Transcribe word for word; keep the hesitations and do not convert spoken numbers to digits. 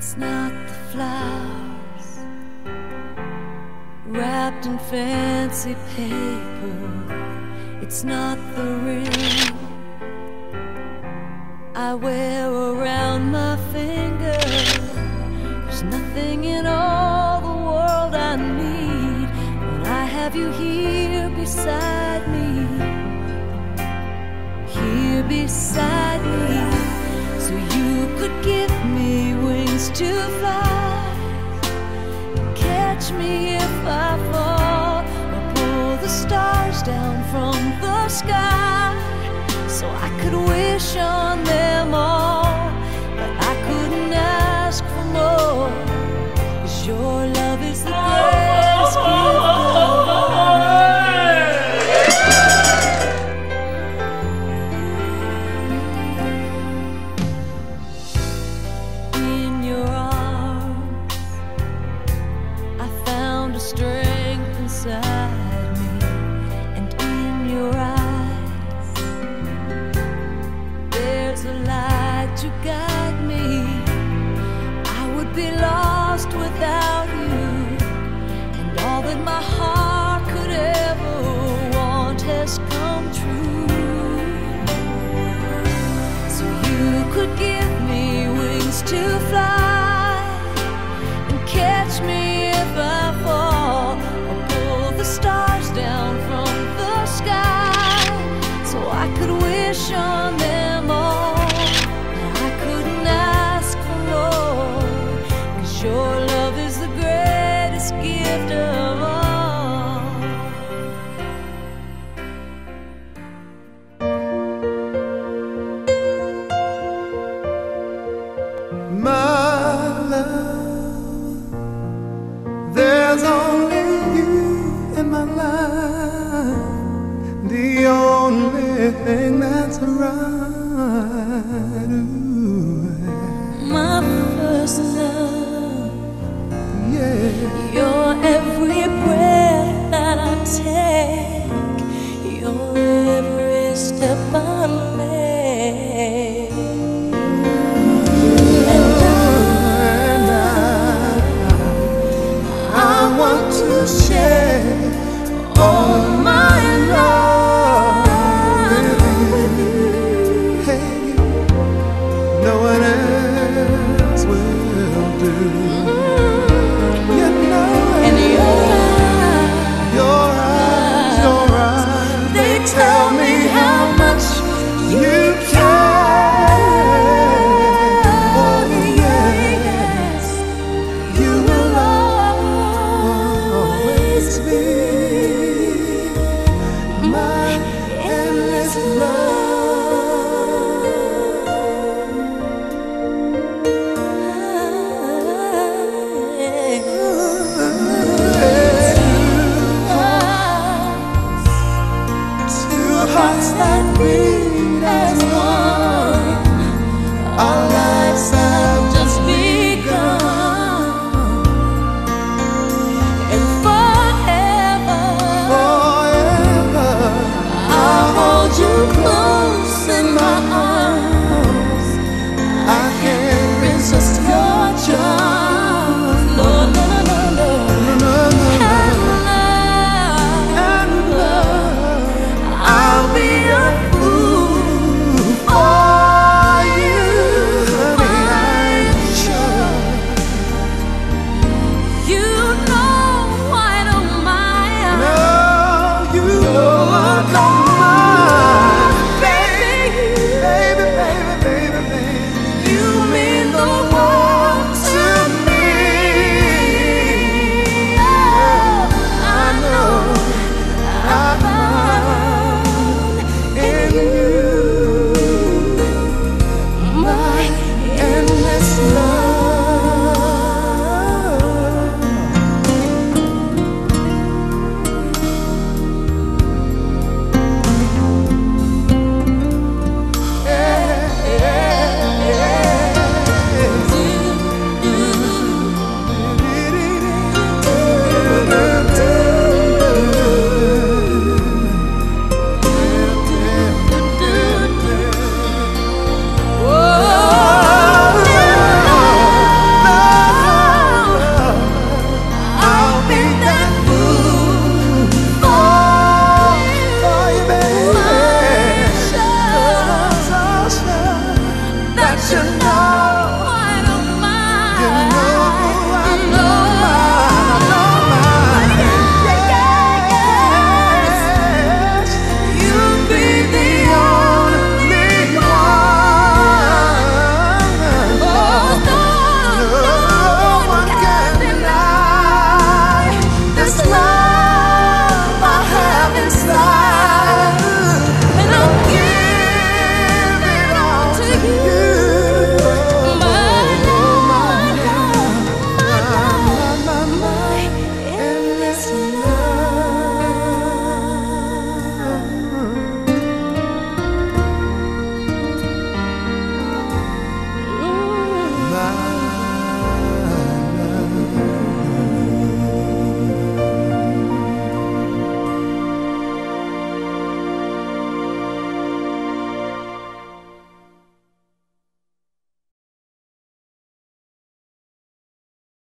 It's not the flowers wrapped in fancy paper. It's not the ring I wear around my finger. There's nothing in all the world I need when I have you here beside me. Here beside me, so you could give me wings to fly, catch me if I fall, or pull the stars down from the sky, so I could wish on them all. But I couldn't ask for more, 'cause your love is the greatest gift of all. Strength inside me, and in your eyes there's a light to guide me. I would be lost without you, and all that my heart could ever want has come true. So you could give me wings to fly and catch me if I fall, stars down from the sky, so I could wish on them all. But I couldn't ask for more, 'cause your love is the greatest gift of all. My love, there's only in my life, the only thing that's right.